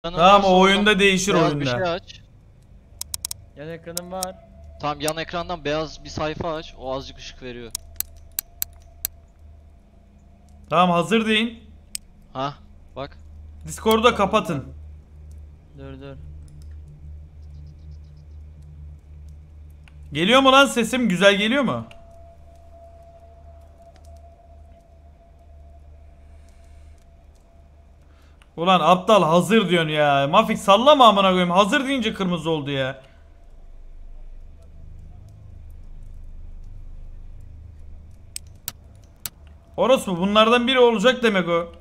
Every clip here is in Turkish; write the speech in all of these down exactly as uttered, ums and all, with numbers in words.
Tamam, o oyunda değişir beyaz oyunda. bir şey aç. Yan ekranım var. Tamam, yan ekrandan beyaz bir sayfa aç. O azıcık ışık veriyor. Tamam, hazır deyin. Ha, bak. Discord'u da kapatın. Dur dur. Geliyor mu lan sesim? Güzel geliyor mu? Ulan aptal, hazır diyorsun ya. Mafik sallama amına koyayım. Hazır deyince kırmızı oldu ya. Orası mı? Bunlardan biri olacak demek o.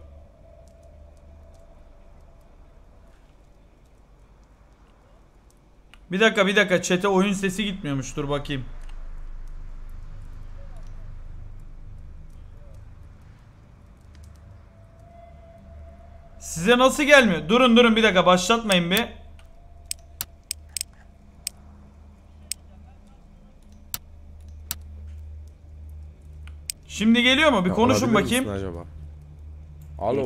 Bir dakika bir dakika, chat'e oyun sesi gitmiyormuş, dur bakayım. Size nasıl gelmiyor? Durun durun bir dakika, başlatmayın bir. Şimdi geliyor mu? Bir konuşun Alabilir bakayım. misin acaba? Alo.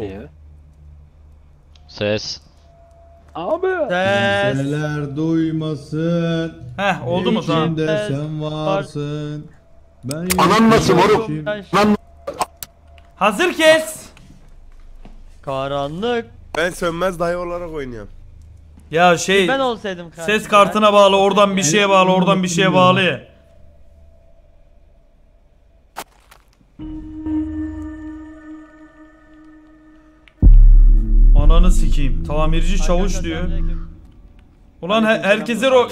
Ses. Abi. Ses. Kimseler duymasın. Heh, oldu mu? Tamam. İçimde sen varsın. Ben Anan nasıl moruk? yaşayayım. Hazır kes. Karanlık. Ben sönmez dayı olarak oynuyorum. Ya şey, Ben olsaydım karşıda. ses kartına bağlı, oradan bir şeye bağlı, oradan bir şeye bağlı ya. Ananı sikeyim. Tamirci çavuş diyor. Ulan he- herkese ro...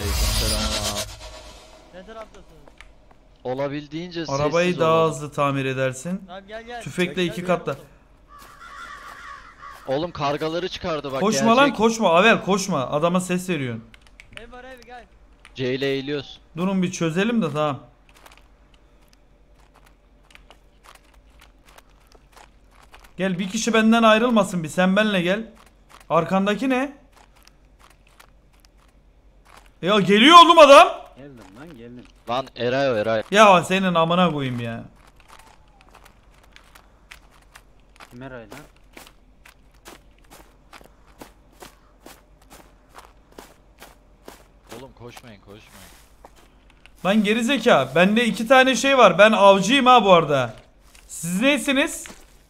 Ne taraftasınız? Olabildiğince Arabayı sessiz daha olalım. hızlı tamir edersin. Tamam gel gel. Tüfekle iki Gel, katla. gel. Oğlum, kargaları çıkardı bak. Koşma lan, gelecek. koşma Avel, koşma. Adama ses veriyorsun. Ev var ev gel. C ile eğiliyoruz. Durun bir çözelim de tamam. Gel, bir kişi benden ayrılmasın, bir sen benle gel. Arkandaki ne? Ya geliyor oğlum adam. Geldim lan geldim. Lan Eray o Eray. Ya senin amına koyayım ya. Kim Eray lan? Oğlum koşmayın koşmayın. Lan gerizeka, bende iki tane şey var. Ben avcıyım ha bu arada. Siz neysiniz?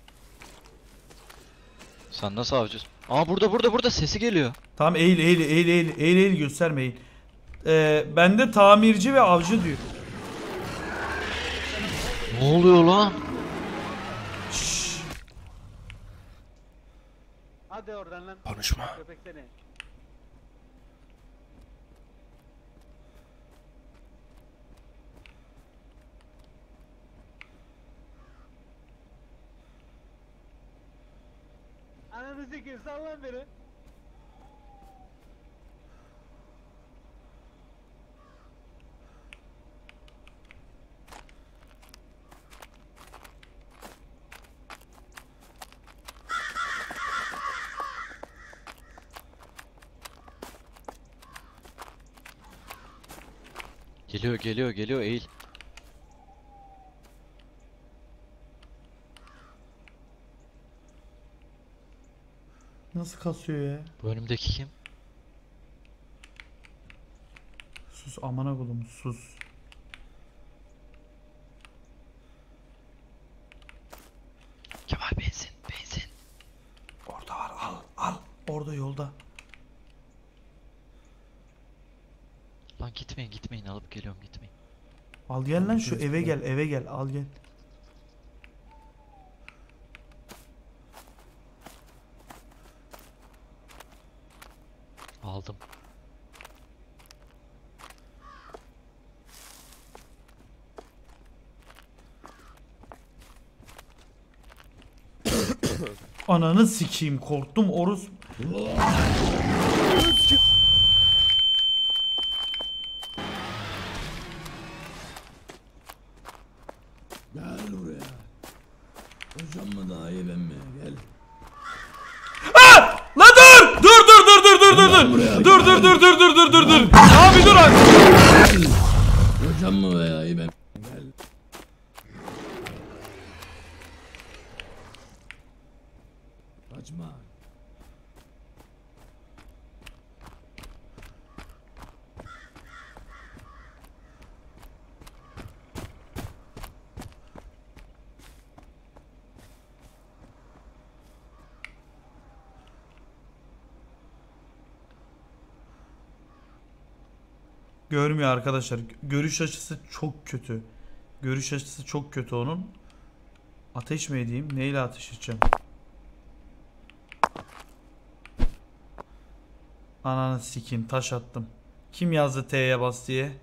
Sen nasıl avcısın? Aa, burada burada burada sesi geliyor. Tamam, eğil eğil eğil eğil eğil eğil, gösterme eğil. Ee, bende tamirci ve avcı diyor. Ne oluyor lan? Hadi oradan lan. Konuşma. Köpek seni. Ananı sikeyim, sal lan beni. Geliyor geliyor geliyor, eğil. Nasıl kasıyor ya? Bu önümdeki kim? Sus amına koydum, sus. Kemal, benzin benzin. Orada var, al al. Orada yolda. Lan gitmeyin gitmeyin, alıp geliyorum, gitmeyin. Al gel lan, şu eve gel, eve gel, al gel. Aldım. Ananı sikeyim, korktum orus. Gel buraya. Hocam mı daha iyi ben mi? Gel. La dur! Dur dur dur dur dur dur dur. Dur dur dur dur dur dur dur dur. Abi dur abi. Hocam mı veya iyi ben mi? Gel. Kaçma. Görmüyor arkadaşlar. Görüş açısı çok kötü. Görüş açısı çok kötü onun. Ateş mi edeyim? Neyle ateş edeceğim? Ananı sikeyim, taş attım. Kim yazdı T'ye bas diye?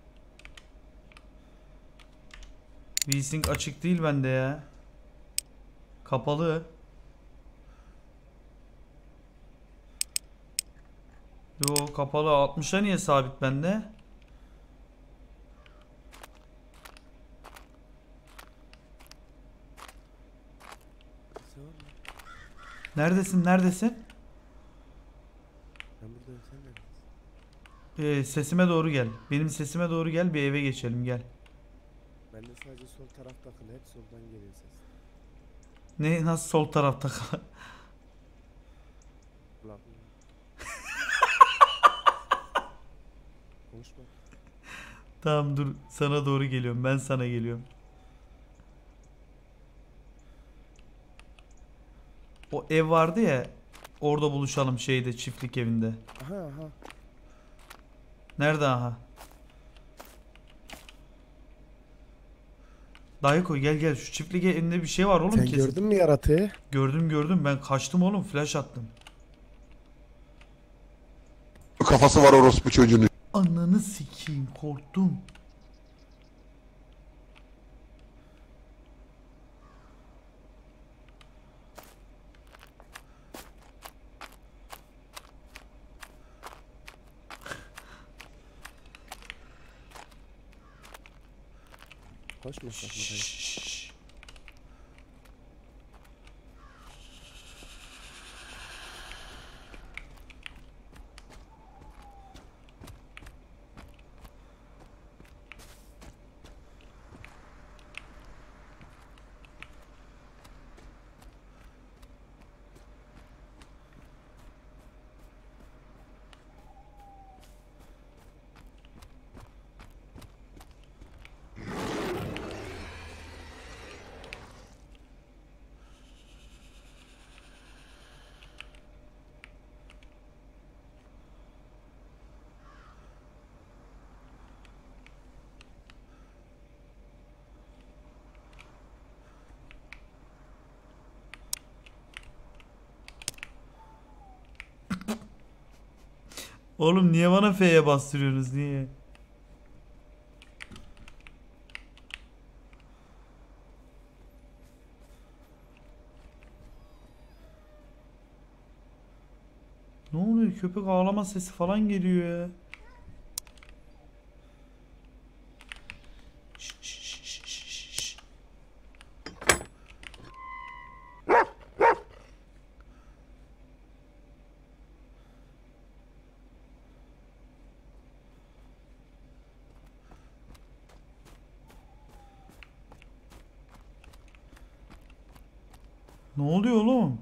V-Sync açık değil bende ya. Kapalı. Yo kapalı. altmışa niye sabit bende? Neredesin? Neredesin? Ben buradayım, sen neredesin? Ee, sesime doğru gel. Benim sesime doğru gel, bir eve geçelim, gel. Ben de sadece sol tarafta kal. Hep soldan geliyor ses. Ne, nasıl sol tarafta kal? Ulan. Konuşma. Tamam dur, sana doğru geliyorum, ben sana geliyorum. O ev vardı ya, orada buluşalım şeyde, çiftlik evinde. Aha aha. Nerede aha? Dayıko gel gel, şu çiftlik evinde bir şey var oğlum Sen kesin. gördün mü yaratığı? Gördüm gördüm, ben kaçtım oğlum, flash attım. Kafası var orospu çocuğunun. Ananı sikeyim, korktum. Koşma sakma. Şşş. Oğlum niye bana F'ye bastırıyorsunuz, niye? Ne oluyor? Köpek ağlama sesi falan geliyor ya. Şş, şş, şş, şş, şş. Ne oluyor oğlum?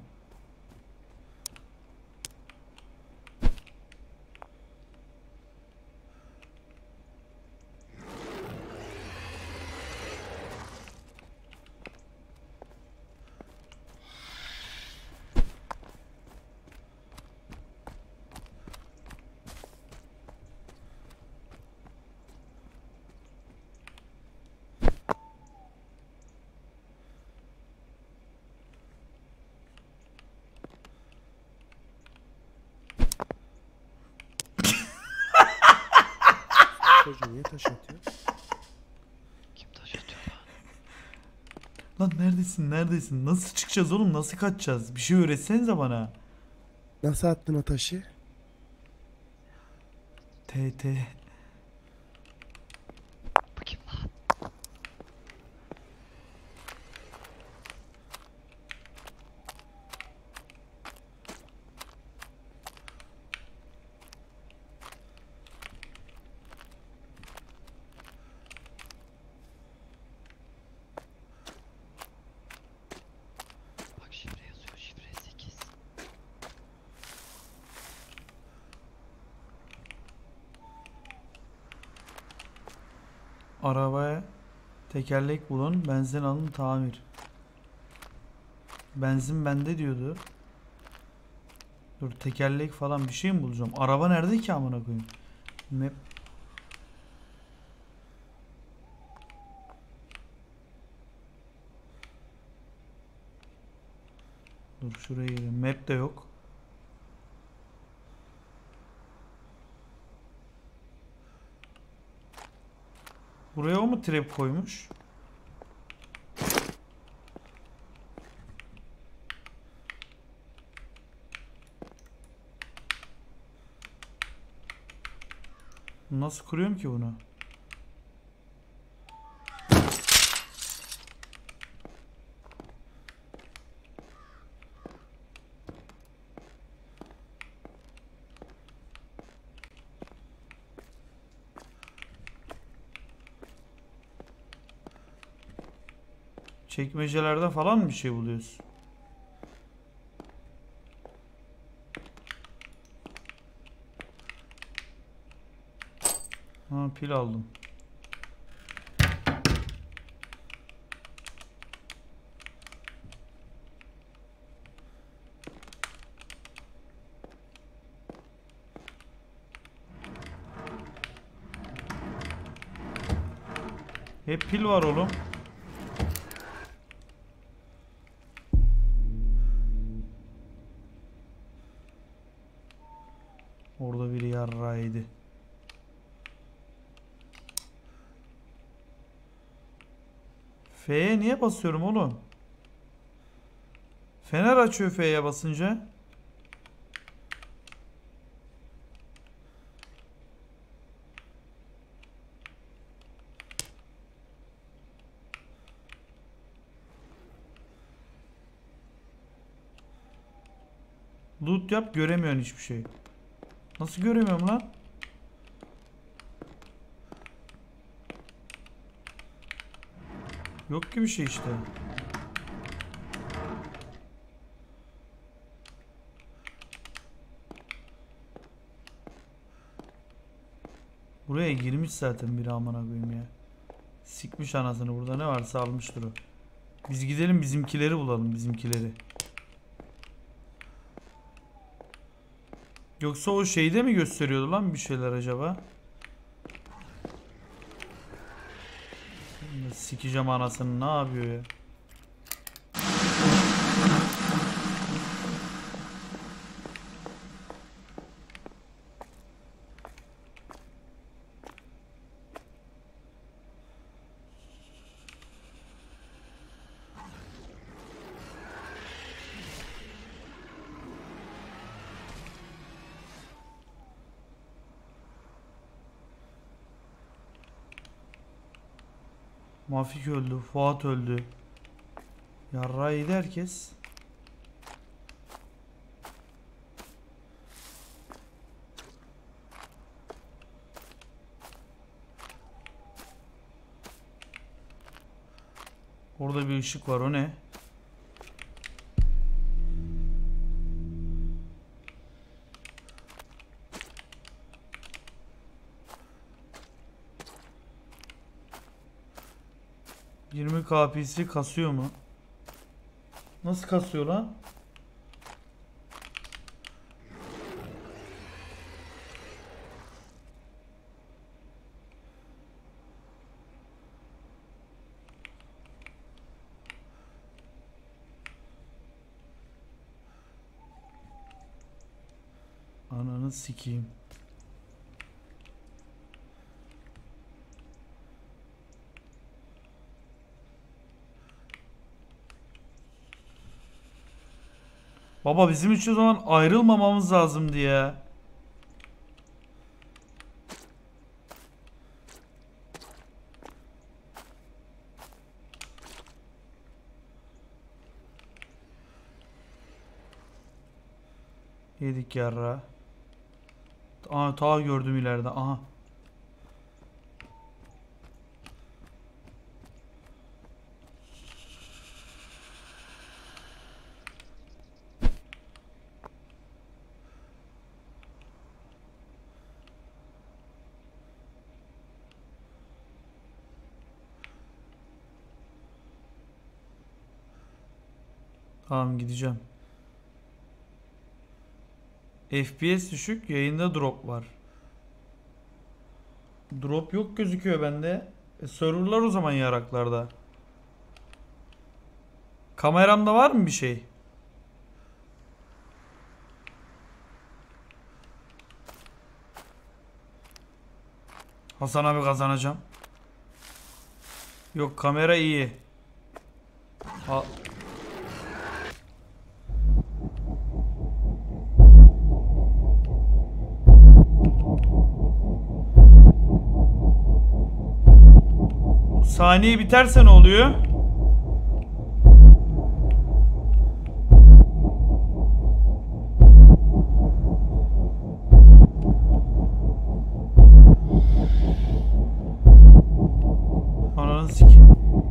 Çocuğu niye taş atıyor? Kim taş atıyor lan? Lan neredesin neredesin? Nasıl çıkacağız oğlum? Nasıl kaçacağız? Bir şey öğretsenize bana. Nasıl attın o taşı? T T. Bu kim lan? Bak şifre yazıyor, şifre sekiz. Arabaya tekerlek bulun, benzin alın, tamir. Benzin bende diyordu. Dur tekerlek falan bir şey mi bulacağım? Araba nerede ki amına koyayım? Map. Dur şuraya girelim. Map de yok. Buraya o mu trap koymuş? Nasıl kuruyorum ki bunu? Çekmecelerde falan mı bir şey buluyoruz? Ha, pil aldım. Hep pil var oğlum. Orada biri yarrağıydı. F'ye niye basıyorum oğlum? Fener açıyor F'ye basınca. Loot yap, göremiyorsun hiçbir şey. Nasıl göremiyorum lan? Yok ki bir şey işte. Buraya girmiş zaten biri, amına koyayım ya. Sikmiş anasını, burada ne varsa almıştır o. Biz gidelim bizimkileri bulalım, bizimkileri. Yoksa o şeyde mi gösteriyordu lan bir şeyler acaba? Sikeceğim anasını, ne yapıyor ya? Mafik öldü, Fuat öldü. Yarrağı yedi herkes. Orada bir ışık var, o ne? yirmi K P C kasıyor mu? Nasıl kasıyor lan? Ananı sikeyim. Baba bizim hiç o zaman ayrılmamamız lazımdı ya. Yedik yarra. Aa, ta gördüm ileride. Aha. Tamam, gideceğim. F P S düşük, yayında drop var. Drop yok gözüküyor bende. E, serverlar o zaman yaraklarda. Kameramda var mı bir şey? Hasan abi kazanacağım. Yok kamera iyi. Ha Saniye biterse ne oluyor? Ananı sikeyim.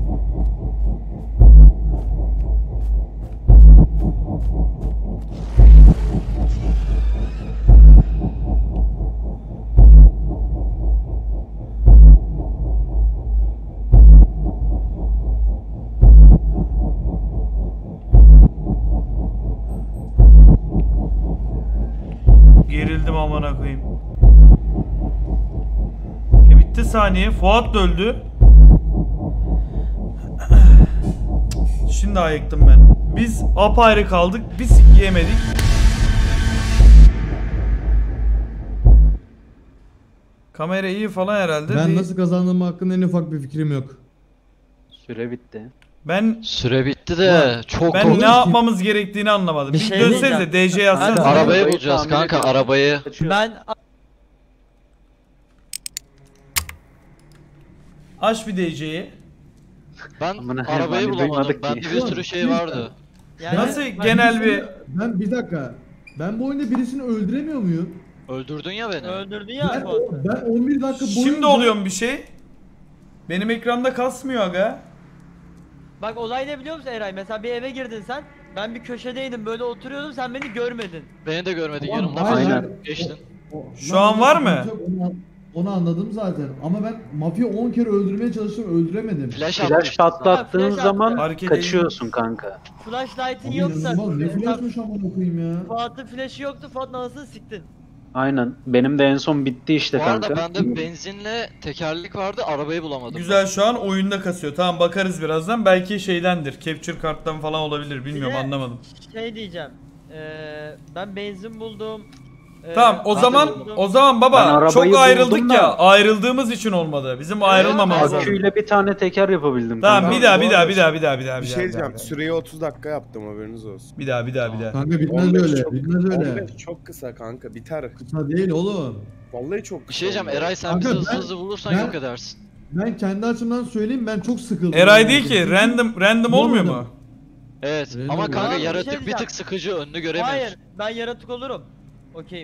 Gerildim amına koyayım. E bitti saniye. Fuat da öldü. Şimdi ayıktım ben. Biz apayrı kaldık. Bir sik yemedik. Kamera iyi falan herhalde. Ben değil. nasıl kazandığım hakkında en ufak bir fikrim yok. Süre bitti. Ben Süre bitti de Ulan, çok ben Korkunç ne ki- yapmamız gerektiğini anlamadım. Bir Bir şey dönsenize diyeceğim. D J yazsanız. Hadi. arabayı Arabayı bulacağız tamir kanka ediyorum. arabayı. Kaçıyor. Ben Aç bir D J'yi. Ben Amına arabayı koyayım, bulamadım. duymadık Bende ki. bir sürü şey vardı. yani Nasıl Ben genel bir birisini- Ben bir dakika. Ben bu oyunda birisini öldüremiyor muyum? Öldürdün ya beni. öldürdün ya Ben, Fuat. ben on bir dakika boyunca... Şimdi oluyor mu bir şey? Benim ekranda kasmıyor aga. Bak olay ne biliyor musun Eray? Mesela bir eve girdin sen. Ben bir köşedeydim böyle oturuyordum sen beni görmedin. Beni de görmedin Tamam, yanımdan hayır, falan hayır. geçtin. O- Şu lan an var nasıl mı? yapacak Onu, onu anladım zaten. Ama ben mafya on kere öldürmeye çalıştım, öldüremedim. Flash Flash atmıştın. patlattığın flash zaman Hareket kaçıyorsun kanka. Flashlight'ın Abi yoksa. inanılmaz, ne Mesela flashmış amına koyayım ya. Fuat'ın flash'ı yoktu. Fuat'ın anasını siktin. Aynen. Benim de en son bitti işte Bu arada kanka. bende benzinle tekerlek vardı arabayı bulamadım. Güzel şu an oyunda kasıyor. Tamam bakarız birazdan. Belki şeydendir. Capture karttan falan olabilir. Bilmiyorum Bir de- anlamadım. Şey diyeceğim. Ee, ben benzin buldum. Ee, Tamam o ben de zaman buldum. o zaman Ben baba arabayı çok ayrıldık buldum ya. da- Ayrıldığımız için olmadı. Bizim ayrılmamamız lazım. Aküyle bir tane teker yapabildim Tamam kanka. bir daha Bu bir daha arada bir daha bir daha bir daha Bir bir şey daha. Bir diyeceğim. daha Süreyi otuz dakika yaptım, haberiniz olsun. bir daha bir daha. Bir daha. Kanka bitmez on beş öyle, çok- bitmez öyle. on beş çok kısa kanka, biter. Kısa değil oğlum. Vallahi çok kısa. Bir şey diyeceğim oldu. Eray sen Kanka bizi hızlı ben- hızlı bulursan ben- yok edersin. Ben kendi açımdan söyleyeyim, ben çok sıkıldım. Eray Yani. değil ki random random olmuyor mu? Evet Öyle ama mi? kanka Abi, bir şey yaratık bir diyeceğim. tık sıkıcı önünü göremiyorsun. Hayır ben yaratık olurum. Okeyim.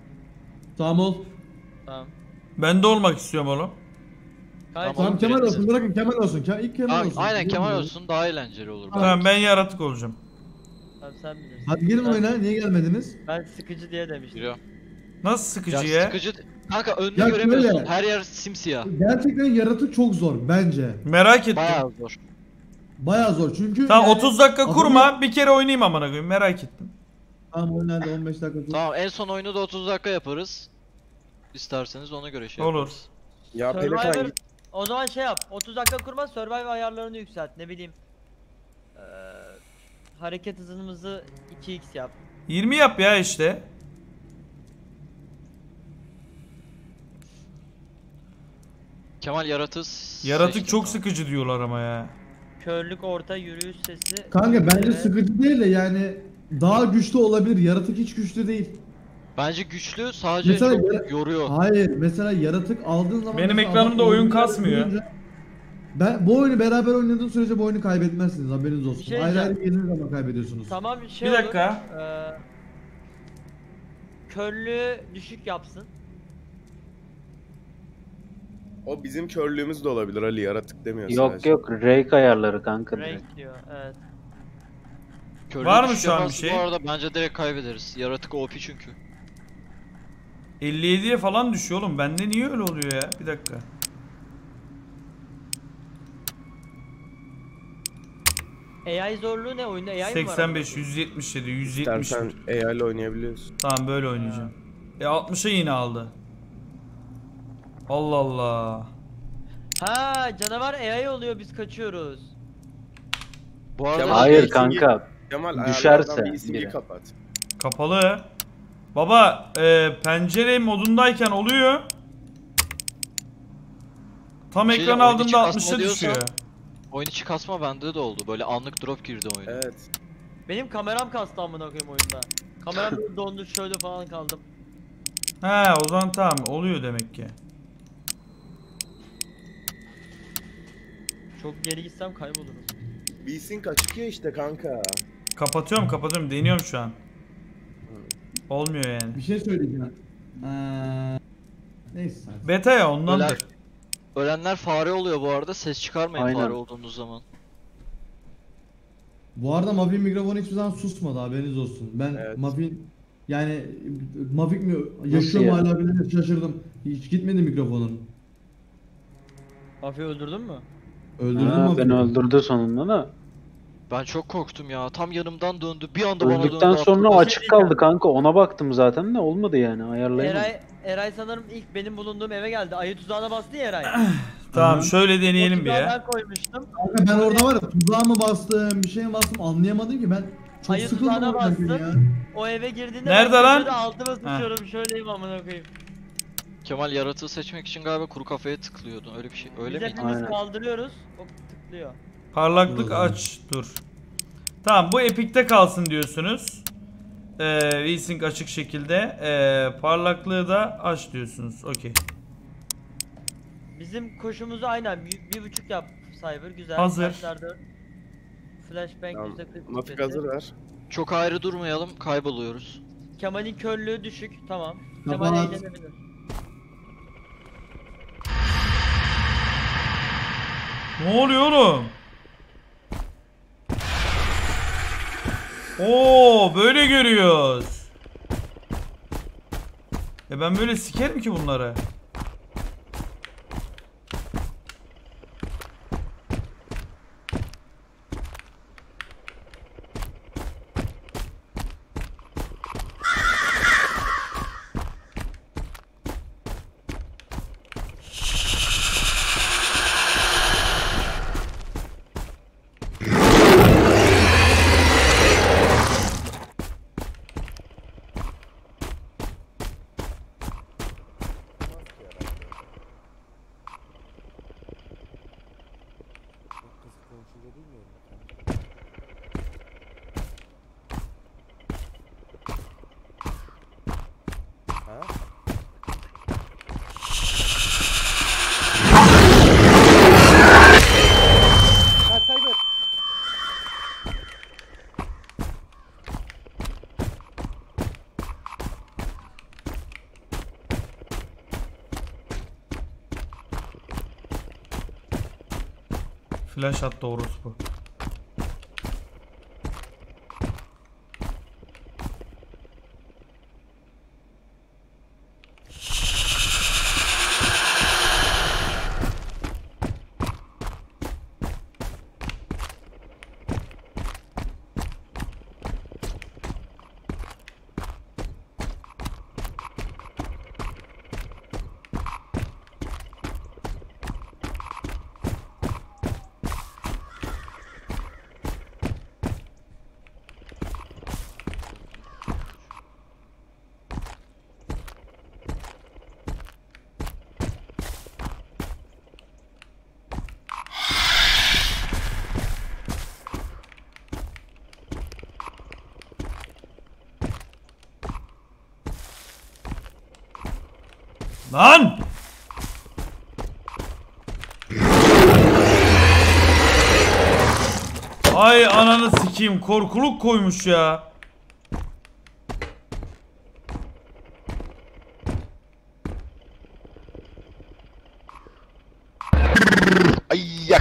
Tamam ol. Tamam. Ben de olmak istiyorum oğlum. Kaç? Tamam Kemal Üreteceğiz. olsun, bırakın Kemal olsun. Ke ilk Kemal Aa, olsun. aynen Gelin Kemal buraya. olsun daha eğlenceli olur. Tamam. Tamam ben yaratık olacağım. Tamam sen bilirsin. Hadi gelin Ben- oyuna, niye gelmediniz? Ben sıkıcı diye demiştim. Giriyor. Nasıl sıkıcı Ya ya? sıkıcı. Kanka önünü Ya göremiyorsun. şöyle. Her yer simsiyah. Gerçekten yaratık çok zor bence. Merak ettim. Bayağı zor. Bayağı zor çünkü... Tamam yani- otuz dakika Adam- kurma. Bir kere oynayayım amına koyayım. Merak ettim. Tamam oyna hadi on beş dakika kur. Tamam en son oyunu da otuz dakika yaparız. İsterseniz ona göre şey Olur. yaparız. Ya Pelikan Survivor git. o zaman şey yap. otuz dakika kurma Survivor ayarlarını yükselt. Ne bileyim. Ee, hareket hızımızı iki x yap. yirmi yap ya işte. Kemal yaratız. Yaratık seçtim çok tamam. sıkıcı diyorlar ama ya. Körlük orta yürüyüş sesi. Kanka bence Evet. sıkıcı değil de yani daha güçlü olabilir. Yaratık hiç güçlü değil. Bence güçlü sadece Mesela çok yara- yoruyor. Hayır mesela yaratık aldığın zaman... Benim mesela ekranımda adam oyun oyunu kasmıyor. oynayınca- Ben bu oyunu beraber oynadığın sürece bu oyunu kaybetmezsiniz, haberiniz olsun. Bir şey ayrı ayrı diyeceğim. girdiğiniz zaman kaybediyorsunuz. Tamam şey Bir dakika. Olur, ee, körlüğü düşük yapsın. O bizim körlüğümüz de olabilir Ali, yaratık demiyor Yok sadece. yok, rake ayarları kanka. direkt. Rank diyor. Evet. Körlüğü Var mı düşük şu an bir yaparsa şey? Bu arada bence direkt kaybederiz. Yaratık O P çünkü. elli yediye falan düşüyor oğlum. Bende niye öyle oluyor ya? Bir dakika. A I zorluğu ne oyunda? A I mi var? seksen beş, yüz yetmiş yedi, yüz yetmiş. İstersen A I ile oynayabiliyorsun. Tamam böyle oynayacağım. E altmışa yine aldı. Allah Allah. Ha canavar A I oluyor biz kaçıyoruz. Bu arada Kemal- Hayır Rake'i- kanka. Kemal Düşerse ayarlardan bir isimliği biri. kapat. Kapalı. Baba e, pencere modundayken oluyor. Tam Bir şey ekran diyeceğim, oyun içi aldığımda kasma altmışa diyorsan- düşüyor. Oyun içi kasma bende de oldu. Böyle anlık drop girdi oyuna. Evet. Benim kameram kastı amına koyayım oyunda. Kameram böyle dondu şöyle falan kaldım. He o zaman tamam oluyor demek ki. Çok geri gitsem kaybolurum. V-Sync açık ya işte kanka. Kapatıyorum kapatıyorum deniyorum şu an. Olmuyor yani. Bir şey söyleyeceğim. Ee, neyse. Beta ya ondandır. Ölen- Ölenler fare oluyor bu arada. Ses çıkarmayın Aynen. fare olduğunuz zaman. Bu arada Mafin mikrofonu hiçbir zaman susmadı, haberiniz olsun. Ben Evet. Mafin yani Mafik mi yaşıyor mu ya? hala bile şaşırdım. Hiç gitmedi mikrofonun. Mafya öldürdün mü? Öldürdü Ha, Mafik. beni öldürdü sonunda da. Ben çok korktum ya. Tam yanımdan döndü. Bir anda bana döndü. Öldükten sonra attı. açık kaldı kanka. Ona baktım zaten de olmadı yani. Ayarlayamadım. Eray, Eray sanırım ilk benim bulunduğum eve geldi. Ayı tuzağına bastı ya Eray. Tamam Hı. şöyle deneyelim O bir tuzağı ya. ben koymuştum. Kanka ben orada var ya tuzağa mı bastım, bir şeye mi bastım anlayamadım ki ben. Çok Ayı sıkıldım tuzağına oradan gün bastım. ya. O eve girdiğinde Nerede ben lan? köşede altıma sıçıyorum. Şöyleyim amına koyayım. Kemal yaratığı seçmek için galiba kuru kafaya tıklıyordu. Öyle bir şey. Öyle Biz miydi? hepimiz Aynen. kaldırıyoruz. O tıklıyor. Parlaklık Dur. aç dur. Tamam bu Epic'te kalsın diyorsunuz. Ee, V-Sync açık şekilde. Ee, parlaklığı da aç diyorsunuz. Okey. Bizim koşumuzu aynen bir, bir buçuk yap Cyber. Güzel. Hazır. Flashlar dört. Flashbang Tamam. yüzde kırk. Mafik süresi. hazır ver. Çok ayrı durmayalım. Kayboluyoruz. Kemal'in körlüğü düşük. Tamam. Kemal Kapat. eğlenebilir. Ne oluyor oğlum? Oo böyle görüyoruz. E ben böyle sikerim ki bunları. Kız konuşuyor değil mi? Ha? Ha Cyber. Flash attı orospu. Lan! Ay ananı sikeyim korkuluk koymuş ya. Ay ya.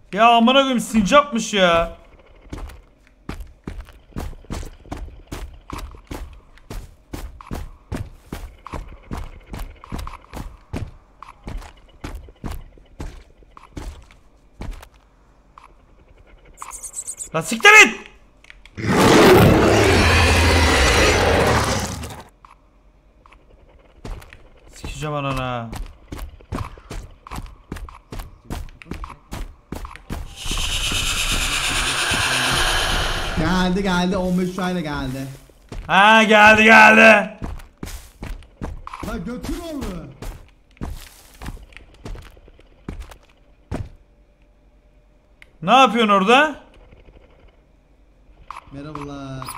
Ya amına koyayım sincapmış ya. Lan siktir et! Sikeceğim anana. Geldi geldi on beş ayla geldi. Ha geldi geldi. La götür onu. Ne yapıyorsun orada? Merhabalar.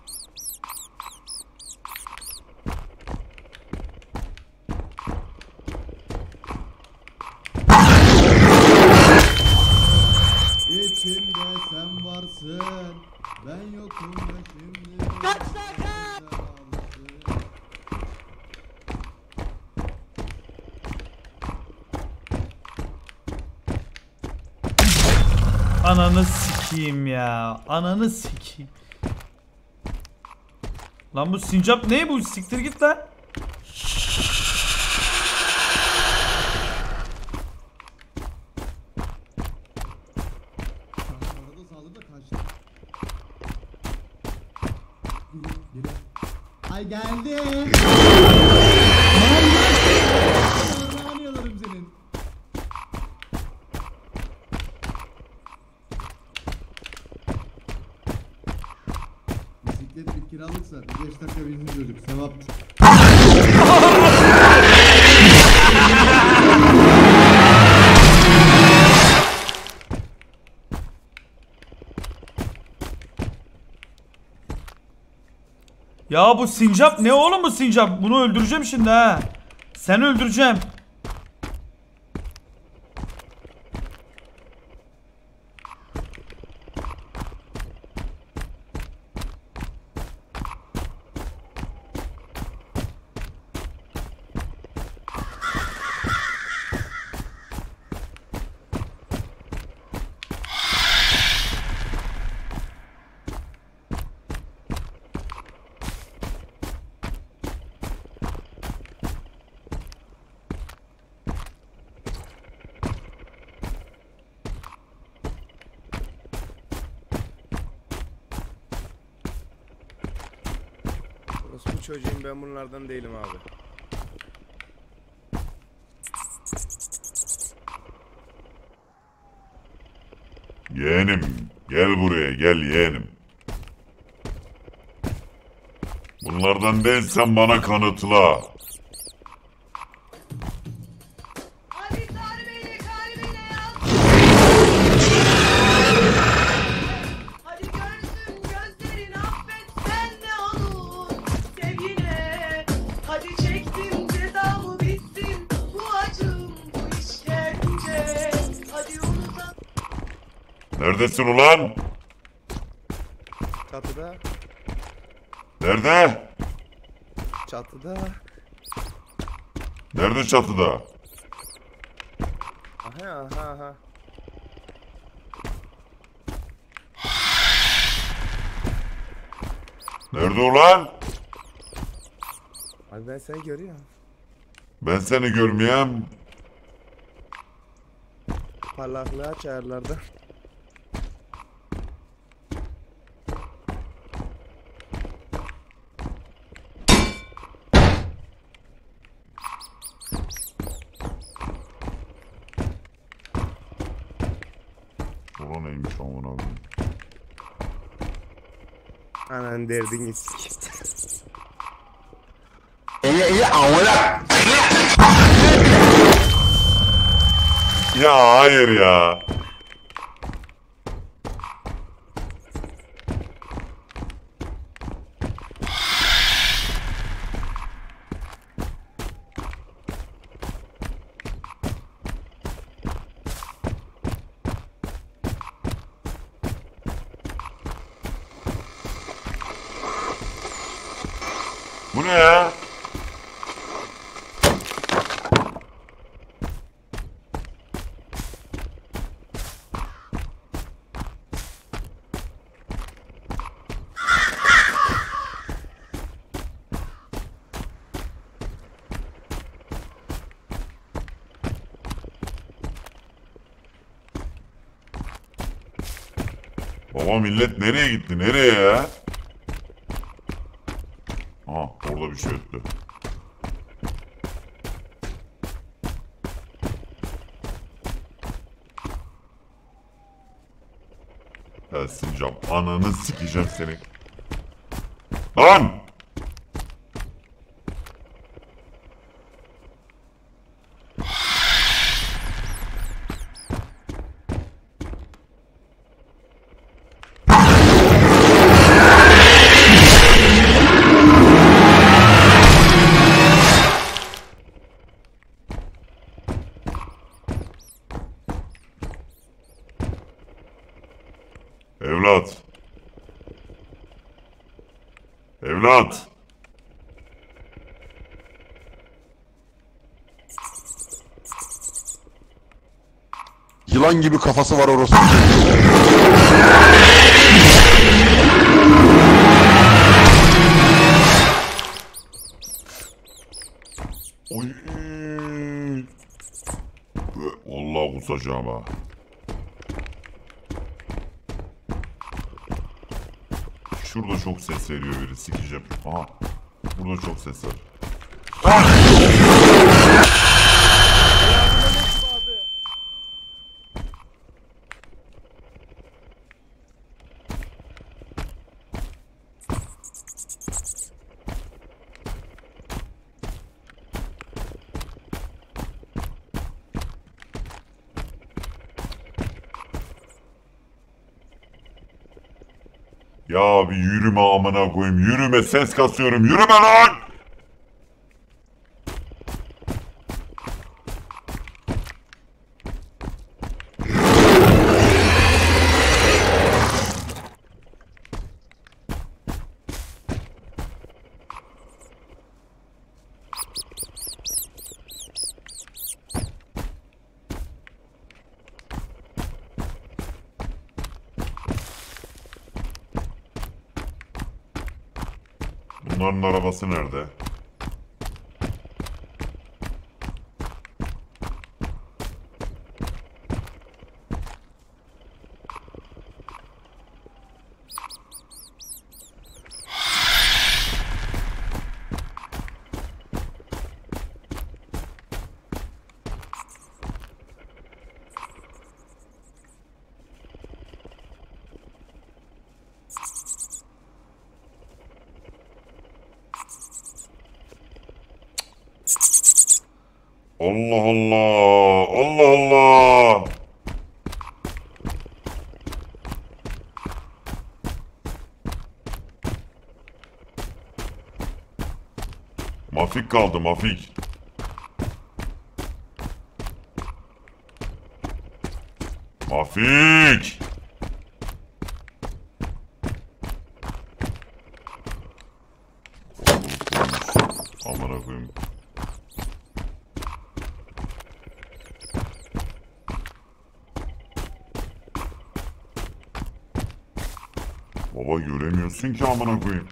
İçimde sen varsın. Ben yokum da şimdi. Kaç dakika? Ananı sikeyim ya. Ananı sikeyim. Lan bu sincap ne bu? Siktir git lan. Arada saldırı da kaçtı. Geri, geri. Ay geldi. Allah'ını yalarım senin. Bisiklet bir kiralıksa beş dakika bizim çocuk sevaptır. Ya bu sincap ne oğlum bu sincap? Bunu öldüreceğim şimdi ha. Sen öldüreceğim. Bu çocuğum, ben bunlardan değilim abi. Yeğenim, gel buraya, gel yeğenim. Bunlardan değilsen bana kanıtla. Hadi kalbini kalbine yaz. Hadi görsün gözlerin affetsen ne olur sevgine. Hadi çektim cezamı bitsin bu acım bu işkence. Hadi unutalım. Neredesin ulan? Çatıda, Nerede? çatıda. Nerede çatıda? Aha aha aha. Nerede ulan? Abi ben seni görüyorum. Ben seni görmeyeyim. Parlaklığı aç ayarlarda. Ulan neymiş amına koyayım. Anan derdini sikeyim. Ya hayır ya. Bu ne ya? Baba millet nereye gitti? Nereye ya? Aha orada bir şey öttü. Ersincan ananı sikeceğim seni. Lan! Evlat. Evlat. Yılan gibi kafası var orası. Oy. Vallahi kusacağım ha. Şurada çok ses veriyor biri, sikeceğim. Aha. Burada çok ses var. Ya bir yürüme amına koyayım. Yürüme, ses kasıyorum. Yürüme lan! Bunların arabası nerede? Allah Allah! Allah Allah! Mafik kaldı, mafik. Mafik! Amına koyayım. Baba göremiyorsun ki amına koyayım.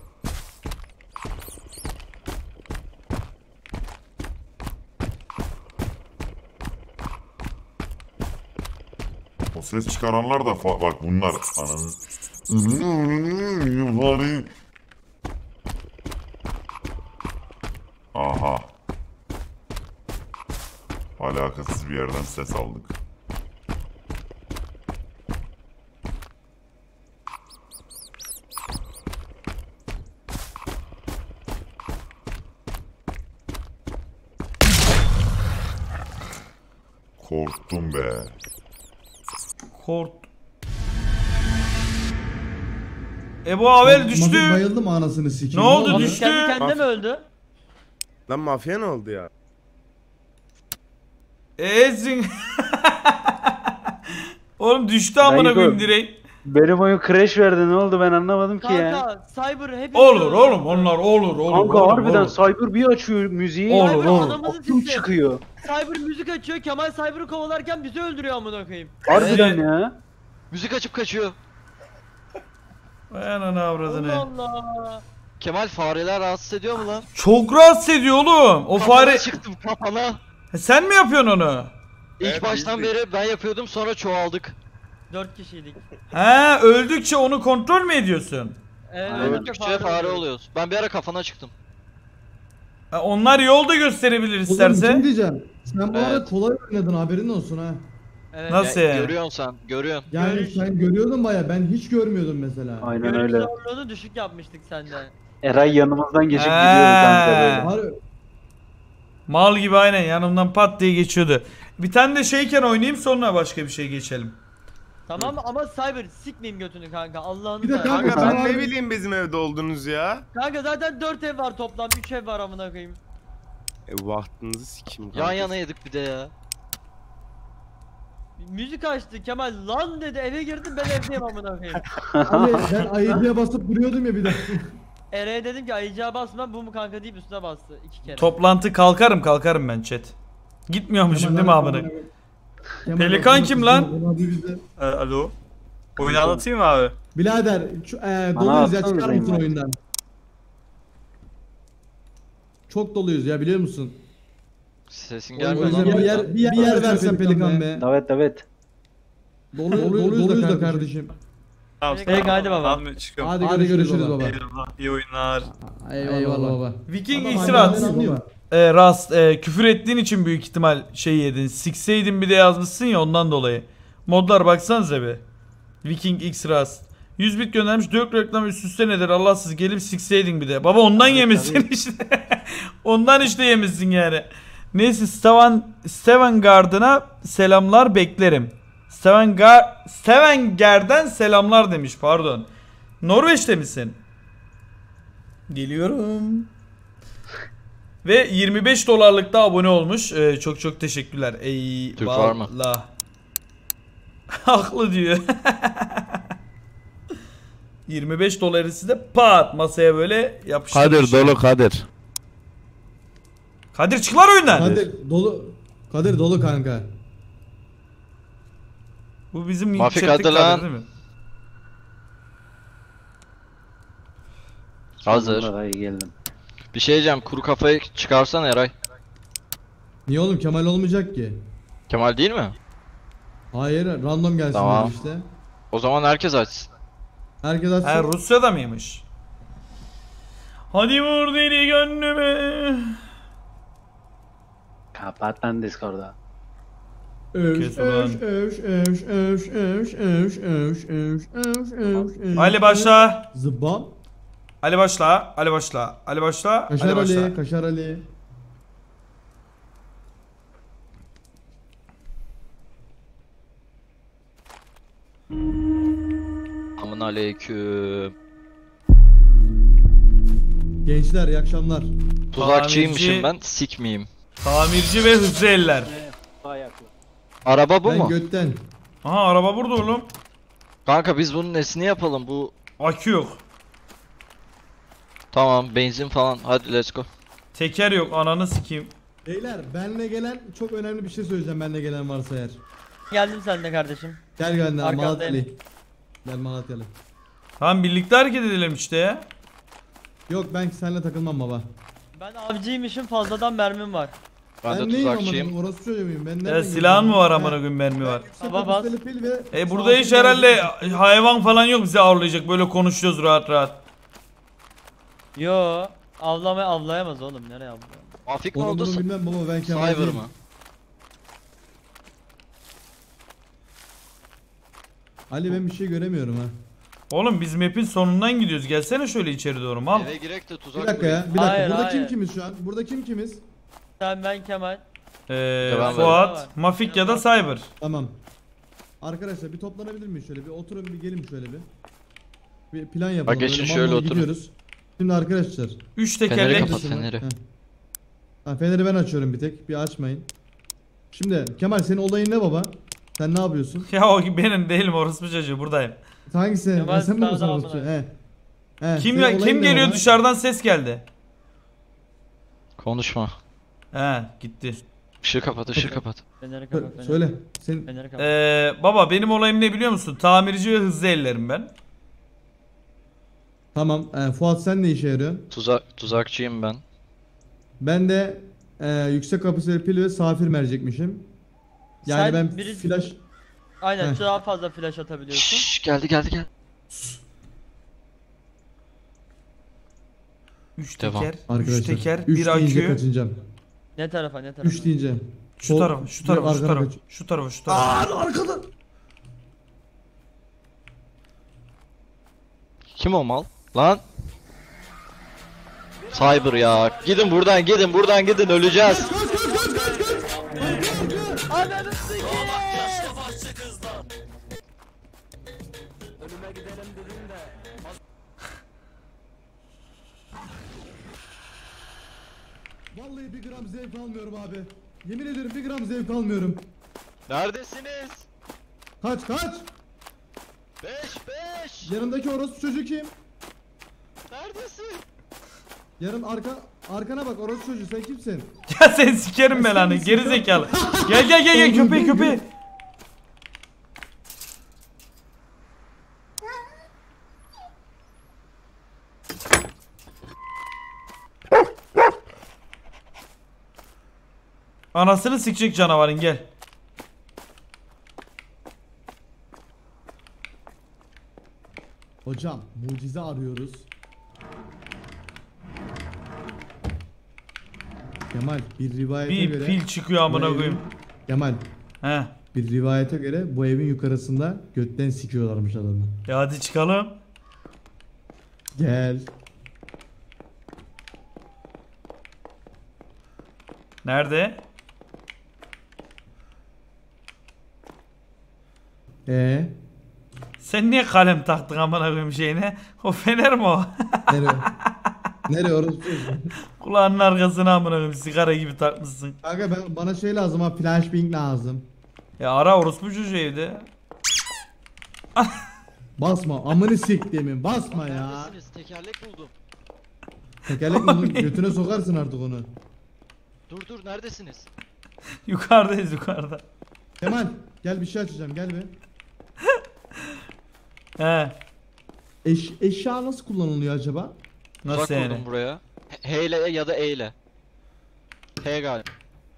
O ses çıkaranlar da fa bak bunlar ananın. Aha. Alakasız bir yerden ses aldık. Korktum be. Kort. Ebu Avel düştü. Mafik bayıldı mı anasını sikeyim? Ne oldu, Mafik düştü? kendi kendine mi öldü? Lan mafya ne oldu ya? Ezin. Oğlum düştü amına Dayı koyayım bu. direkt. Benim oyun crash verdi, ne oldu ben anlamadım ki ya. Kanka Cyber hep Olur oğlum onlar olur olur. Kanka olur, harbiden olur. Cyber bir açıyor müziği. Olur, Cyber olur. anamızı Aklım sikti. çıkıyor. Cyber müzik açıyor. Kemal Cyber'ı kovalarken bizi öldürüyor amına koyayım. Harbiden ya. Müzik açıp kaçıyor. Vay anana avradını. Allah Allah. Kemal fareler rahatsız ediyor mu lan? Çok rahatsız ediyor oğlum. O Kafana fare... çıktım kafana. Ha, sen mi yapıyorsun onu? İlk Evet, baştan biz de- beri ben yapıyordum sonra çoğaldık. Dört kişiydik. He, öldükçe onu kontrol mü ediyorsun? Evet, Aynen. Öldükçe fare oluyoruz. Ben bir ara kafana çıktım. Ha, onlar yolda gösterebilir Oğlum isterse. kim diyeceğim? Sen bu arada Evet. kolay oynadın haberin olsun ha. Evet. Nasıl Ya, yani? görüyorsun sen, görüyorsun. Yani Görüş- sen görüyordun baya ben hiç görmüyordum mesela. Aynen Görüş öyle. zorluğunu düşük yapmıştık sende. Eray yanımızdan geçip He. gidiyordu kanka böyle. Har Mal gibi aynen yanımdan pat diye geçiyordu. Bir tane de şeyken oynayayım sonra başka bir şey geçelim. Tamam mı? Ama Cyber sikmeyeyim götünü kanka. Allah'ını Bir de seversen. kanka Kanka ben Abi- ne bileyim bizim evde olduğunuz ya. Kanka zaten dört ev var toplam. üç ev var amına koyayım. E vaktinizi sikeyim kanka. Yan yana yedik bir de ya. Müzik açtı Kemal lan dedi eve girdim ben evdeyim amına koyayım. Abi ben ayıcıya basıp duruyordum ya bir de. Ereğe dedim ki ayıcağa basma bu mu kanka deyip üstüne bastı iki kere. Toplantı kalkarım kalkarım ben chat. Gitmiyormuşum değil mi amına? Pelikan kim lan? Ee, alo. Oyunu anlatayım mı abi? Birader şu, e, Bana doluyuz ya atsanıza çıkar mısın invite. oyundan? Çok doluyuz ya biliyor musun? Sesin O gelmiyor yüzden lan. bir yer, bir yer, versen Pelikan be. Evet evet. Dolu, doluyuz, da kardeşim. Tamam. Peki, hadi baba. Ben çıkıyorum. Hadi, Hadi görüşürüz baba. Eyvallah. İyi oyunlar. Eyvallah baba. Viking Adam X-Rat. halleden anlıyor. E, Rast e, küfür ettiğin için büyük ihtimal şey yedin. Sikseydin bir de yazmışsın ya ondan dolayı. Modlar baksanıza be. Viking X Rast. yüz bit göndermiş. dört reklam üst üste nedir Allahsız gelip sikseydin bir de. Baba ondan yemişsin işte. Ondan işte yemişsin yani. Neyse Steven, Steven Gard'ına selamlar beklerim. Steven Gar Stevenger'den selamlar demiş pardon. Norveç'te misin? Geliyorum. Ve yirmi beş dolarlık da abone olmuş. Ee, çok çok teşekkürler. Türk var mı? Eyvallah. Haklı diyor. yirmi beş doları size pat masaya böyle yapıştırmış. Kadir dolu Kadir. Kadir çık lan oyundan. Kadir dolu. Kadir dolu kanka. Bu bizim Mafik chat'teki hadi lan. Kadir değil mi? Hazır. Sonunda iyi geldim. Bir şey diyeceğim, kuru kafayı çıkarsan Eray. Niye oğlum Kemal olmayacak ki? Kemal değil mi? Hayır random gelsin Tamam. dedi işte. O zaman herkes açsın. Herkes açsın. Ha Rusya'da mıymış? Hadi vur deli gönlüme. Kapat lan Discord'a. Övş, Kes ulan. övş, övş, övş, övş, övş, övş, övş, övş, övş, övş, övş. Ali başla. Zıbba. Ali başla. Ali başla. Ali başla. Kaşar Ali başla. Ali, Kaşar Ali. Aman aleyküm. Gençler iyi akşamlar. Tuzakçıymışım Tamirci- ben, sikmeyeyim. Tamirci ve hızlı eller. Ayaklı. Araba bu Ben mu? götten. Aha araba burada oğlum. Kanka biz bunun nesini yapalım bu? Akü yok. Tamam, benzin falan. Hadi let's go. Teker yok ananı sikeyim. Beyler benle gelen çok önemli bir şey söyleyeceğim benle gelen varsa eğer. Geldim sen de kardeşim. Gel gel Arkandayım. Malatyalı. Gel Malatyalı. Tamam birlikte hareket edelim işte ya. Yok ben seninle takılmam baba. Ben avcıymışım fazladan mermim var. Ben, de neyim tuzakçıyım. amına orası çocuğu muyum? Ben Ya nereden silahın mı geldim? var Ha, amına koyayım mermi var. yüksek Baba bas. kapasiteli pil ve E burada sağ hiç pil herhalde mermi. hayvan falan yok bizi avlayacak böyle konuşuyoruz rahat rahat. Yo avlama avlayamaz oğlum nereye avlayamaz? Mafik mi Onu oldu? bunu bilmem baba ben Kemal Cyber değilim. mı? Ali ben bir şey göremiyorum ha. Oğlum biz map'in sonundan gidiyoruz. Gelsene şöyle içeri doğru mal. Eve girek de tuzak Bir dakika ya, bir dakika. Hayır, Burada hayır. kim kimiz şu an? Burada kim kimiz? Sen ben Kemal. Ee, Devam Fuat, Mafik ya da Cyber. Tamam. Arkadaşlar bir toplanabilir miyiz şöyle? Bir oturun bir gelin şöyle bir. Bir plan yapalım. Bak geçin böyle şöyle mamla oturun. gidiyoruz. Şimdi arkadaşlar. Üç Feneri tekerlek. kapat feneri. Heh. Ha, feneri ben açıyorum bir tek. Bir açmayın. Şimdi Kemal senin olayın ne baba? Sen ne yapıyorsun? Ya o benim değilim orospu çocuğu buradayım. Hangisi? Kemal Ben sen mi sağda olursan amına. olsun? He. He. Kim senin ya, olayın kim ne geliyor baba? dışarıdan ses geldi. Konuşma. He gitti. Işığı kapat, ışığı kapat. Feneri Sö- kapat. Feneri. Söyle. Senin Feneri kapat. Ee, baba benim olayım ne biliyor musun? Tamirci ve hızlı ellerim ben. tamam. E, Fuat sen ne işe yarıyorsun? Tuzak tuzakçıyım ben. Ben de e, yüksek kapasiteli pil ve safir mercekmişim. Yani Sen ben biri- flash Aynen Heh. daha fazla flash atabiliyorsun. Şşş, geldi geldi gel. Üç Devam. teker, üç Arkadaşlar teker, üç bir deyince akü. kaçınacağım. Ne tarafa ne tarafa? üç deyince. Şu Sol- tarafa, şu tarafa, şu arkana tarafa, kaç. şu tarafa, şu tarafa. Aa arkadan. Kim o mal? Lan. Cyber ya. Gidin buradan gidin buradan gidin öleceğiz. Kaç kaç kaç kaç kaç. Ananı sikeyim. Vallahi bir gram zevk almıyorum abi. Yemin ederim bir gram zevk almıyorum. Neredesiniz? Kaç kaç. beş beş. Yanındaki orospu çocuğu kim? Neredesin? Yarın arka arkana bak orospu çocuğu sen kimsin? Ya sen sikerim belanı geri zekalı. Gel gel gel gel köpeği köpeği. Anasını sikecek canavarın gel. Hocam mucize arıyoruz. Kemal bir rivayete Bir göre pil çıkıyor amına bu evin- koyayım. Kemal He. bir rivayete göre bu evin yukarısında götten sikiyorlarmış adamı. Ya hadi çıkalım. Gel. Nerede? Ee, Sen niye kalem taktın amına koyayım şeyine? O fener mi o? nereye? Nereye orospu çocuğu? Kulağının arkasına amına koyayım sigara gibi takmışsın. Kanka ben bana şey lazım ha flashbang lazım. Ya ara orospu çocuğu evde. Basma amını siktiğimin basma ya. Neredesiniz? Tekerlek buldum. Tekerlek mi? Götüne sokarsın artık onu. Dur dur neredesiniz? Yukarıdayız yukarıda. Kemal gel bir şey açacağım gel be. He. Eş, eşya nasıl kullanılıyor acaba? Nasıl Tuzak yani? kurdum buraya. H H ile ya da E ile. H galiba.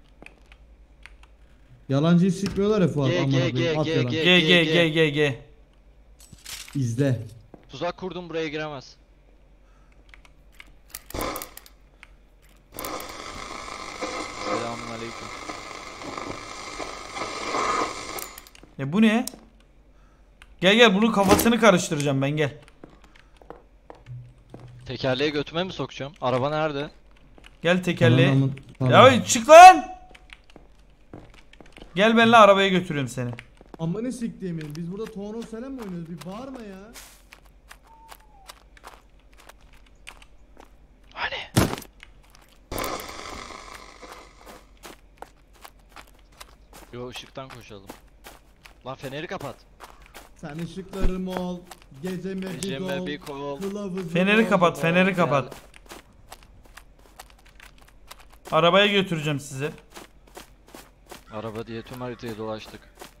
Yalancıyı sikmiyorlar ya Fuat. G, amına G, koyayım, G, at G, yalan. G. G G G G G. İzle. Tuzak kurdum buraya giremez. Selamünaleyküm. E bu ne? Gel gel bunun kafasını karıştıracağım ben gel. Tekerleği götüme mi sokacağım? Araba nerede? Gel tekerleği. Aman, aman, aman. Ya çık lan. Gel benimle arabaya götürüyorum seni. Amını siktiğimin. Biz burada Tono Selam mı oynuyoruz? Bir bağırma ya. Hani? Yo ışıktan koşalım. Lan feneri kapat. Sen ışıklarım ol. Geceme bir Geceme gol. bir kol. Kılavuzum Feneri ol. kapat, feneri Gel. kapat. Arabaya götüreceğim sizi. Araba diye tüm haritayı dolaştık.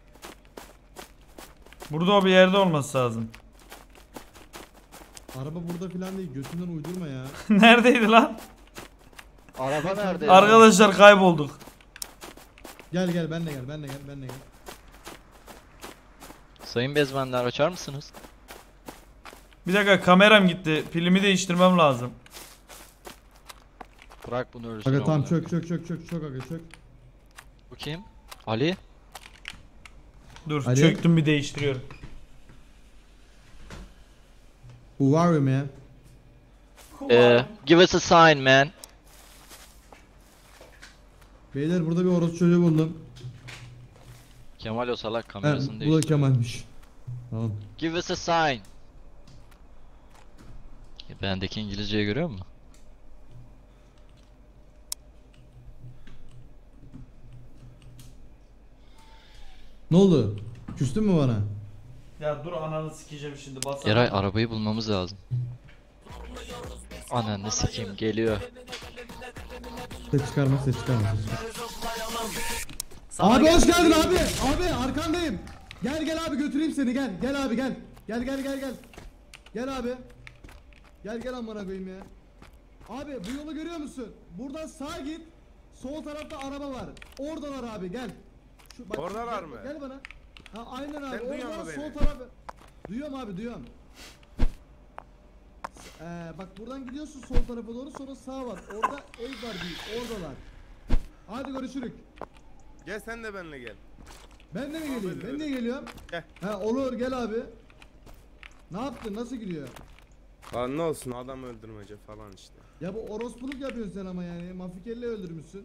Burada o bir yerde olması lazım. Araba burada filan değil. Götünden uydurma ya. Neredeydi lan? Araba nerede? ya? Arkadaşlar kaybolduk. Gel gel benle gel benle gel benle gel. Sayın bezmenler açar mısınız? Bir dakika kameram gitti. Pilimi değiştirmem lazım. Bırak bunu ölsün. Aga tamam amına çök çök çök çök çök aga çök. Bu kim? Ali? Dur Ali. çöktüm bir değiştiriyorum. Who are you man? Ee, give us a sign man. Beyler burada bir orospu çocuğu buldum. Kemal o salak Evet, kamerasını bu da değiştir. Kemal'miş. Tamam. Give us a sign. E, bendeki İngilizceyi görüyor musun? Ne oldu? Küstün mü bana? Ya dur ananı sikeceğim şimdi bas. Eray arabayı bulmamız lazım. Ananı sikeyim geliyor. Ses çıkarma ses çıkarma ses çıkarma. Abi hoş geldin abi. Abi arkandayım. Gel gel abi götüreyim seni gel. Gel abi gel. Gel gel gel gel. Gel abi. Gel gel amına koyayım ya. Abi bu yolu görüyor musun? Buradan sağa git. Sol tarafta araba var. Oradalar abi gel. Şu, bak, Oradalar gel- mı? Gel bana. Ha aynen abi. Sen duyuyor Oradan musun sol beni? tarafı. Duyuyorum abi duyuyorum. Ee, bak buradan gidiyorsun sol tarafa doğru, sonra sağ var. Orada ev var değil. Oradalar. Hadi görüşürük. Gel sen de benimle gel. Ben de mi geleyim? Abi, Ben niye geliyorum? Gel. Ha olur gel abi. Ne yaptın? Nasıl gidiyor? Lan ne olsun adam öldürmece falan işte. Ya bu orospuluk yapıyorsun sen ama yani. Mafikelle öldürmüşsün.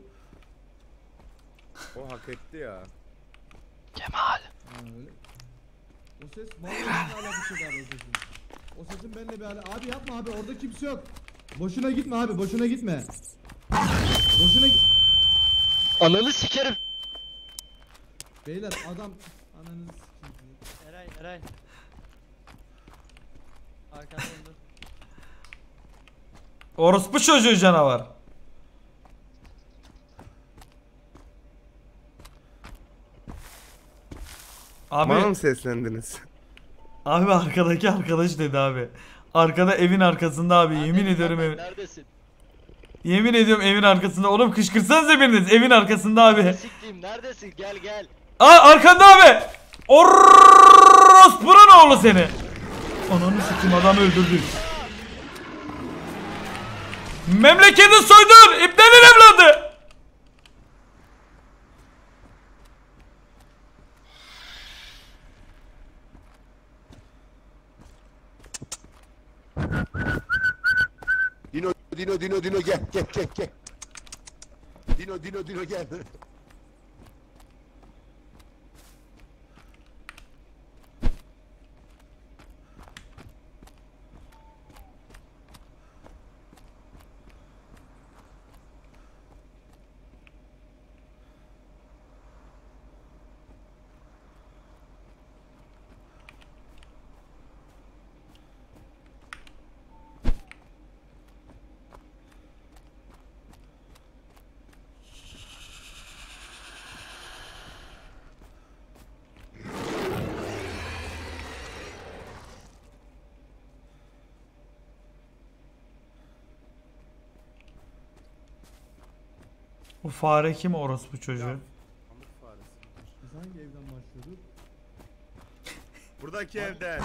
O hak etti ya. Kemal. Ha öyle. O ses vallahi alakası yok abi o sesin. O sesin benimle bir ala... Abi yapma abi, orada kimse yok. Boşuna gitme abi, boşuna gitme. Boşuna gi- Ananı sikerim. Beyler adam... Ananız s**eyim. Eray Eray. Arkanda dur. Orospu çocuğu canavar. Abi, Bana mı seslendiniz? abi arkadaki arkadaş dedi abi. Arkada evin arkasında abi, yemin Neredesin ediyorum lan, evin. Neredesin? Yemin ediyorum evin arkasında. Oğlum kışkırtsanıza biriniz, evin arkasında abi. Siktiğim neredesin? Gel gel. Aa arkanda abi. Orospu'nun oğlu seni. Ananı sikim, adam öldürdük. Memleketi soydun, İbnenin evladı. Dino, Dino, Dino, Dino gel, gel, gel, gel. Dino, Dino, Dino gel. Bu fare kim, orospu çocuğu? Pamuk faresi. Biz hangi evden başlıyorduk? Buradaki evden.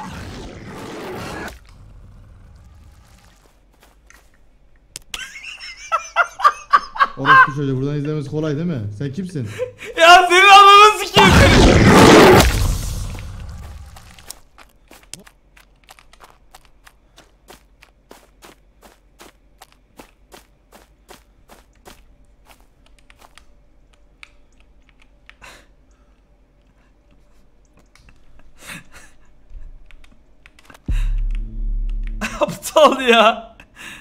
Orospu çocuğu, buradan izlemesi kolay değil mi? Sen kimsin? Ya senin ananı sikeyim seni. Aptal ya.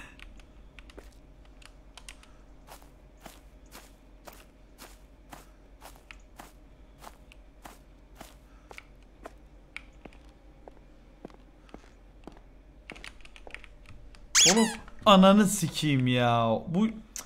Oğlum ananı sikeyim ya. Bu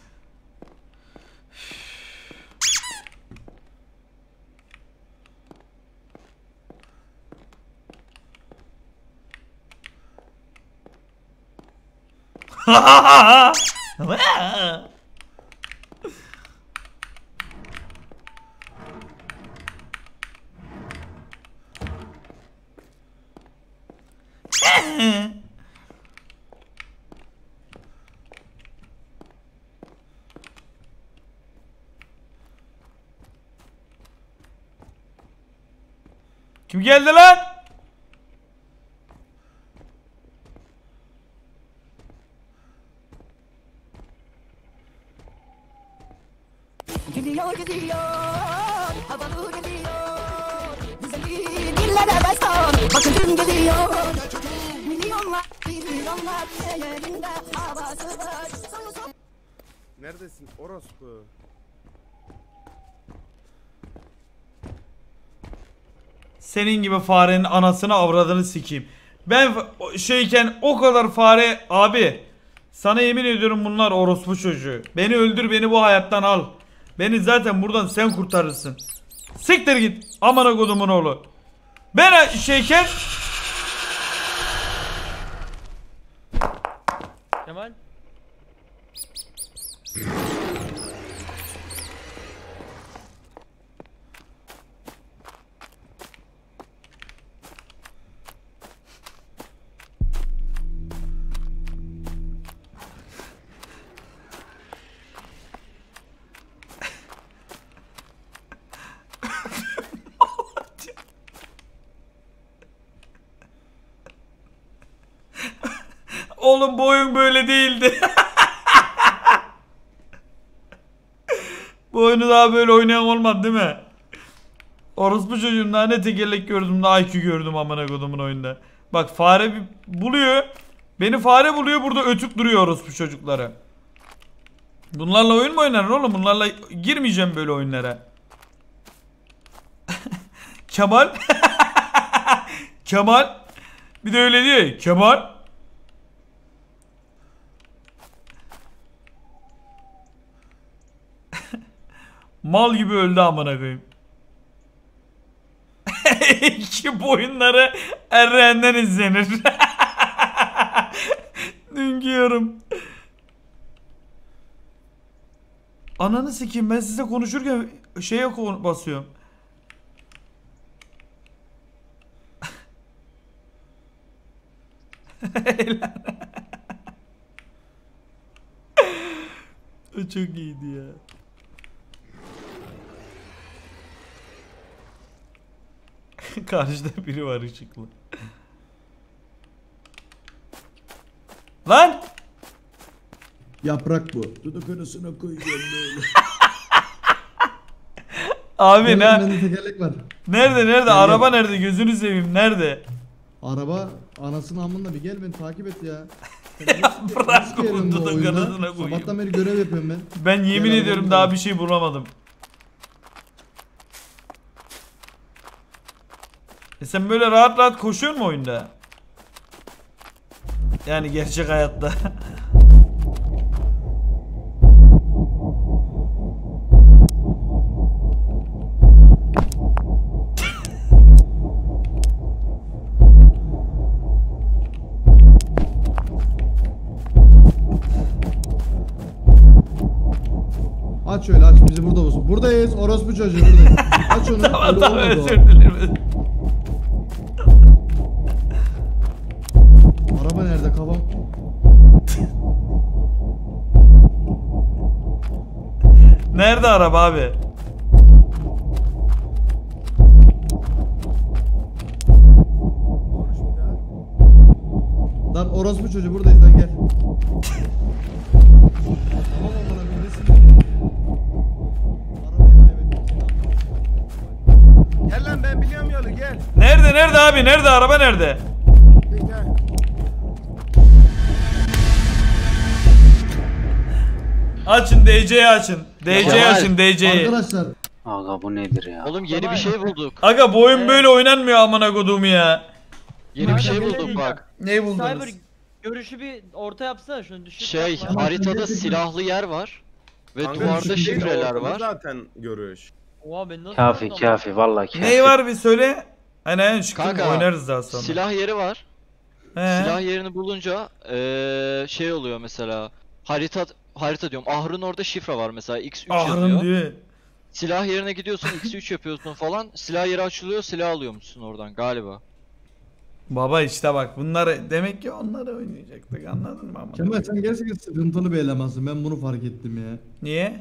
Kim geldi lan? Gidiyor gidiyor, havalı gidiyor. Güzelim illere destan, bakın tüm gidiyor. Milyonlar, milyonlar ellerinde havası var. Neredesin orospu? Senin gibi farenin anasını avradını sikeyim. Ben f- şeyken o kadar fare abi. Sana yemin ediyorum bunlar orospu çocuğu. Beni öldür, beni bu hayattan al. Beni zaten buradan sen kurtarırsın. Siktir git amına kodumun oğlu. Ben şeyken Kemal. Oğlum bu oyun böyle değildi. Bu oyunu daha böyle oynayan olmadı değil mi? Orospu çocuğumda ne tekerlek gördüm ne I Q gördüm amına kodumun oyunda. Bak fare bir buluyor. Beni fare buluyor burada ötüp duruyor orospu çocukları. Bunlarla oyun mu oynanır oğlum? Bunlarla girmeyeceğim böyle oyunlara. Kemal. Kemal. Bir de öyle diyor ya. Kemal. Mal gibi öldü amına koyayım. İki bu oyunları Erren'den izlenir. Dünkü yorum. Ananı sikeyim ben size konuşurken şeye basıyorum. O çok iyiydi ya. Karşıda biri var ışıklı. Lan! Yaprak bu. Dudak arasına koyacağım böyle. Abi ne? Bende tekerlek var. Nerede nerede? Gel, Araba gel. nerede? Gözünü seveyim. Nerede? Araba anasının amında bir gel beni takip et ya. Bırak onu dudak arasına koyayım. Sabahtan beri görev yapıyorum ben. Ben yemin Gel ediyorum arabamı daha al. bir şey bulamadım. E sen böyle rahat rahat koşuyor musun oyunda? Yani gerçek hayatta. Aç öyle aç bizi burada olsun. Buradayız orospu çocuğu buradayız. Aç onu. Tamam öyle tamam olmadı o. özür dilerim. Araba nerede kafam? Nerede araba abi? Lan orospu çocuğu buradayız lan gel. Tamam amına bir nesin? Arabayı kaybettim. Gel lan ben biliyorum yolu gel. Nerede nerede abi? Nerede araba nerede? Gel. Açın D C'yi açın. D C'yi Kemal. açın D C'yi. Arkadaşlar Aga bu nedir ya? Oğlum yeni bir şey bulduk. Aga bu oyun böyle oynanmıyor amına koduğum ya. Yeni bir şey Kanka, bulduk bak. Ne buldunuz? Cyber görüşü bir orta yapsana şunu düşün. Şey yapma. haritada silahlı yer var. Ve Kanka, duvarda düşük değil, şifreler ortada var. Zaten görüş. Oha ben nasıl Kafi anlamadım? kafi vallahi kafi. Ney var bir söyle. Aynen çıkın Kanka, oynarız daha sonra. Silah yeri var. He. Silah yerini bulunca eee şey oluyor mesela. Harita harita diyorum. Ahırın orada şifre var mesela X üç Ahrın yazıyor. diyor. Silah yerine gidiyorsun X üç yapıyorsun falan. Silah yeri açılıyor, silah alıyormuşsun oradan galiba. Baba işte bak bunları demek ki onları oynayacaktık anladın mı ama? Kemal sen gerçekten sıkıntılı bir elemansın ben bunu fark ettim ya. Niye?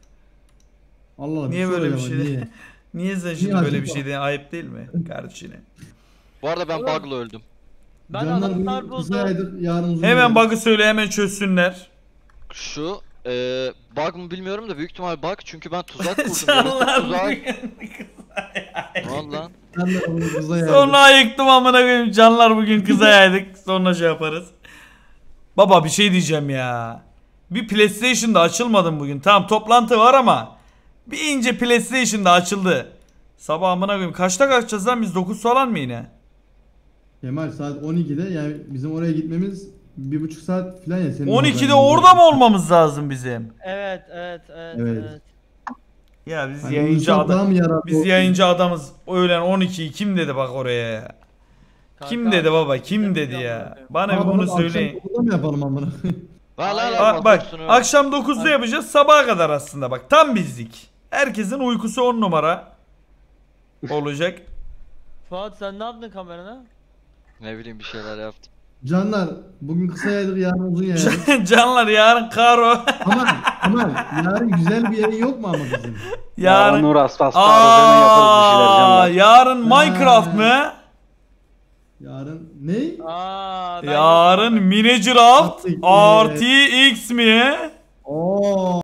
Allah Allah. Niye bir böyle bir söyle şey? bana, de- Niye sen şimdi Niye böyle bir acaba? şey de ayıp değil mi kardeşine? Bu arada ben Oğlum, bug'la öldüm. Ben Canlar anahtar bugün buldum. kısaydık yarın uzun. Hemen yayın. bug'ı söyle hemen çözsünler. Şu eee bug mı bilmiyorum da büyük ihtimal bug çünkü ben tuzak kurdum. Canlar Yaratık tuzak. bugün Valla. Canlar bugün kısa yaydık. Sonra ayıktım amına koyayım. Canlar bugün kıza yaydık. Sonra şey yaparız. Baba bir şey diyeceğim ya. Bir PlayStation'da açılmadım bugün. Tamam toplantı var ama bir ince PlayStation'da açıldı. Sabah amına koyayım. Kaçta kalkacağız lan biz? dokuz falan mı yine? Kemal saat on ikide yani bizim oraya gitmemiz bir buçuk saat falan ya. Senin on ikide oradan orada mı olmamız lazım bizim? Evet evet evet Evet. evet. Ya biz Hani yayıncı uçak daha adam. mı yarattı Biz o- yayıncı adamız. Öğlen on ikiyi kim dedi bak oraya ya? Kim Kanka, dedi baba? Kim ne dedi bileyim ya? amına Bana bir Ama bunu akşam söyleyin. dokuzda mı yapalım amına? Valla Aynen. Aa, bak akşam dokuzda yapacağız sabaha kadar aslında bak tam bizlik. Herkesin uykusu on numara olacak. Fuat sen ne yaptın kamerana? Ne bileyim bir şeyler yaptım. Canlar bugün kısa yaydık yarın uzun yaydık. Canlar yarın karo. Kemal Kemal yarın güzel bir yayın yok mu ama bizim? Yarın yarın Nur Aspas hemen yaparız bir şeyler Aa, canlar. yarın Minecraft mı? Yarın ne? Aa, ben Yarın yokum. Minecraft Artık, R T X mi? Oo.